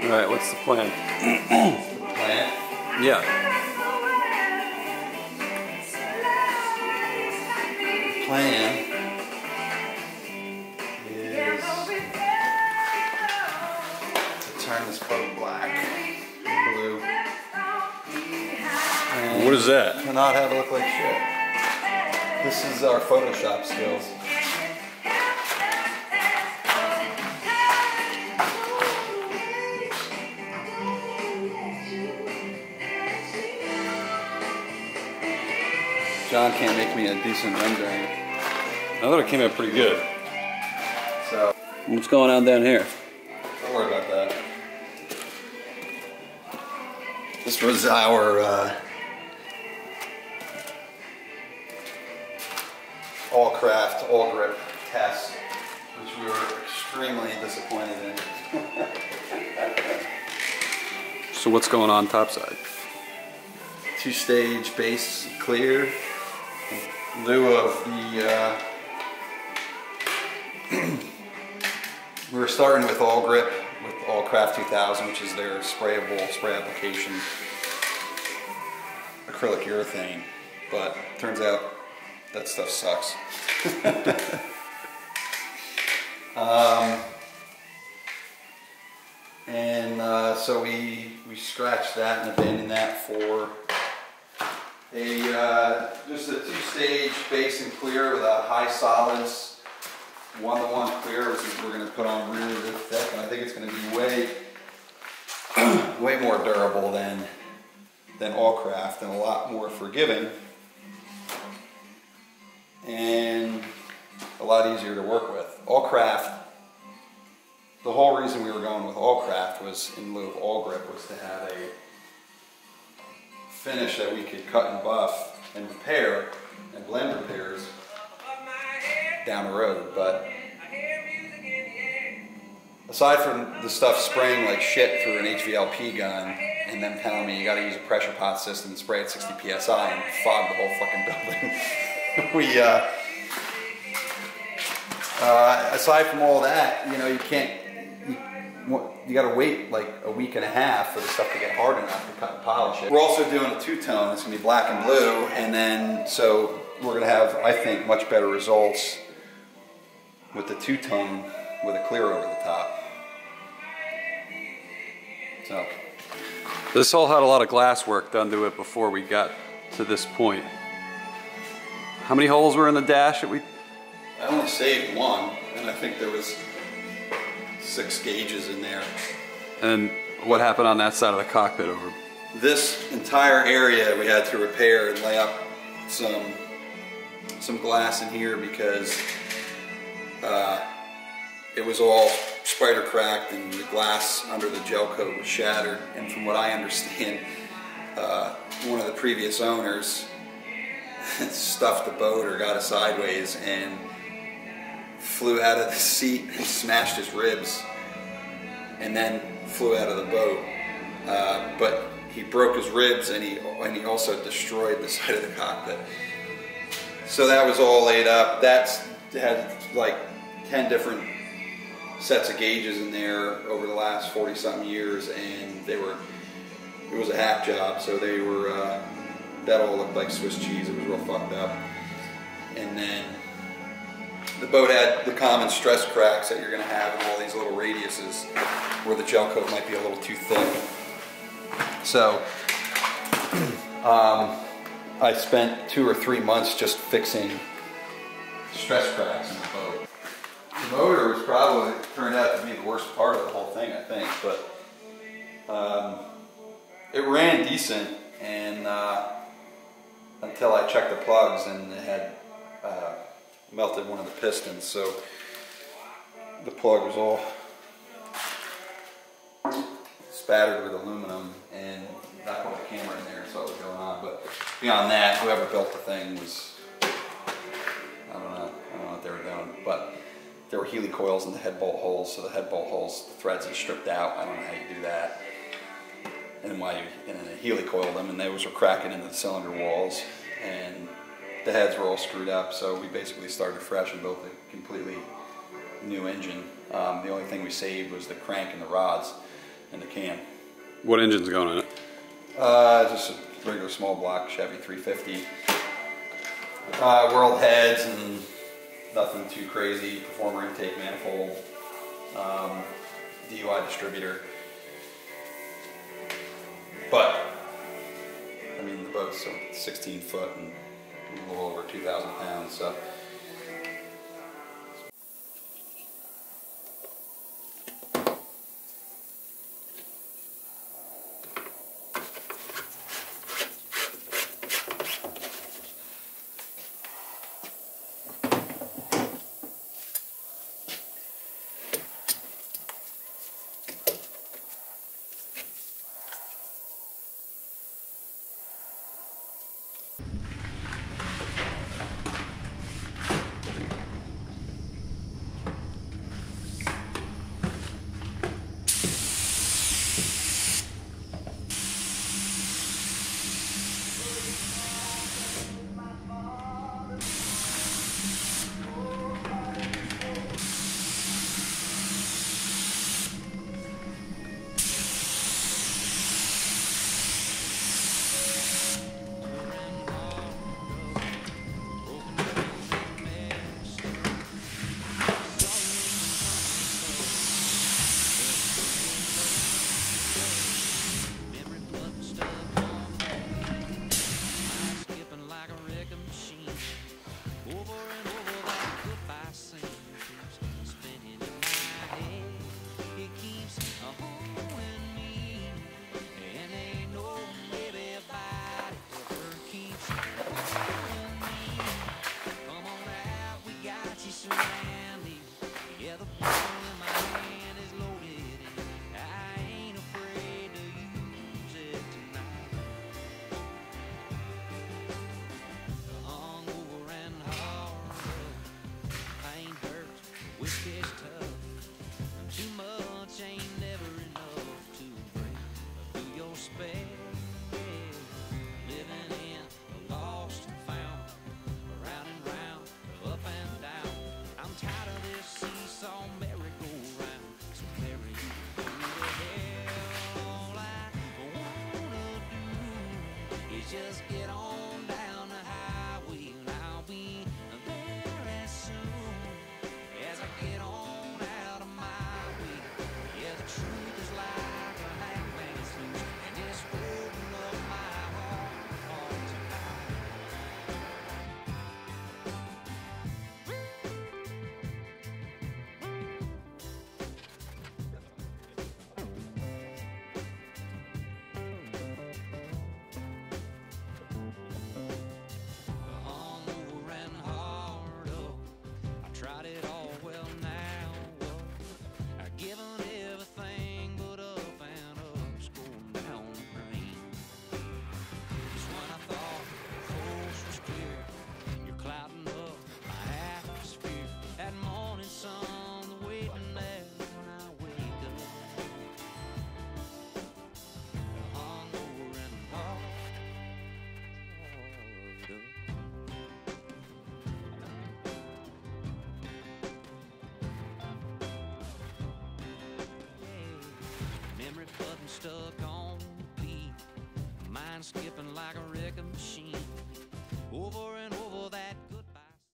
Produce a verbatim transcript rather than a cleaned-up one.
Alright, what's the plan? Plan? Yeah. The plan is to turn this boat black, blue, and What is that? to not have it look like shit. This is our Photoshop skills. John can't make me a decent rendering. I thought it came out pretty good. So, What's going on down here? don't worry about that. This was our uh, all craft, all grip test, which we were extremely disappointed in. So what's going on topside? Two-stage base clear in lieu of the uh, we were starting with all grip with all craft two thousand, which is their sprayable spray application acrylic urethane, but turns out that stuff sucks. um, and uh, so we we scratched that and abandoned that for a uh, just a two-stage base and clear with a high solids one-to-one clear, which is we're going to put on really, really thick, and I think it's going to be way way more durable than than all craft and a lot more forgiving and a lot easier to work with. All craft, the whole reason we were going with all craft was in lieu of all grip was to have a finish that we could cut and buff and repair and blend repairs down the road. But aside from the stuff spraying like shit through an H V L P gun and them telling me you got to use a pressure pot system and spray at sixty P S I and fog the whole fucking building, we uh, uh, aside from all that, you know, you can't you, you got to wait like a week and a half for the stuff to get hard enough to cut and polish it. We're also doing a two-tone. It's going to be black and blue, and then so we're going to have, I think, much better results with the two-tone with a clear over the top. So This all had a lot of glass work done to it before we got to this point. How many holes were in the dash that we... I only saved one, and I think there was six gauges in there. And what happened on that side of the cockpit over? This entire area we had to repair and lay up some some glass in here because uh, it was all spider cracked and the glass under the gel coat was shattered. And from what I understand, uh, one of the previous owners stuffed the boat or got it sideways and flew out of the seat and smashed his ribs and then flew out of the boat. Uh, but he broke his ribs and he, and he also destroyed the side of the cockpit. So that was all laid up. That's had like ten different sets of gauges in there over the last forty something years, and they were, it was a hack job, so they were, uh, that all looked like Swiss cheese. It was real fucked up. And then the boat had the common stress cracks that you're going to have in all these little radiuses where the gel coat might be a little too thick. So um, I spent two or three months just fixing stress cracks in the boat. The motor was probably turned out to be the worst part of the whole thing, I think, but um, it ran decent and uh, until I checked the plugs and it had uh, melted one of the pistons, so the plug was all spattered with aluminum, and I put the camera in there and saw what was going on. But beyond that, whoever built the thing was, I don't know, I don't know what they were doing. But there were Healy coils in the head bolt holes, so the head bolt holes, the threads are stripped out. I don't know how you do that. And why you, and then they Healy coiled them, and those were cracking into the cylinder walls, and the heads were all screwed up. So we basically started fresh and built a completely new engine. Um, the only thing we saved was the crank and the rods. in the cam. What engine's going on it? Uh, just a regular small block Chevy three fifty. Uh, world heads and nothing too crazy. Performer intake manifold. Um, D U I distributor. But, I mean, the boat's sixteen foot and a little over two thousand pounds, so. Just get on down the highway and I'll be there as soon as I get on out of my way. Yeah, the truth is like a hangman's noose, and it's holding up my heart tonight. Tried it all, well now, well, I've given everything but up and up's going down the drain. Just when I thought the coast was clear, you're clouding up my atmosphere. That morning sun, the waiting there when I wake up, hungover and hard up. Memory button stuck on repeat, mind skipping like a wrecking machine.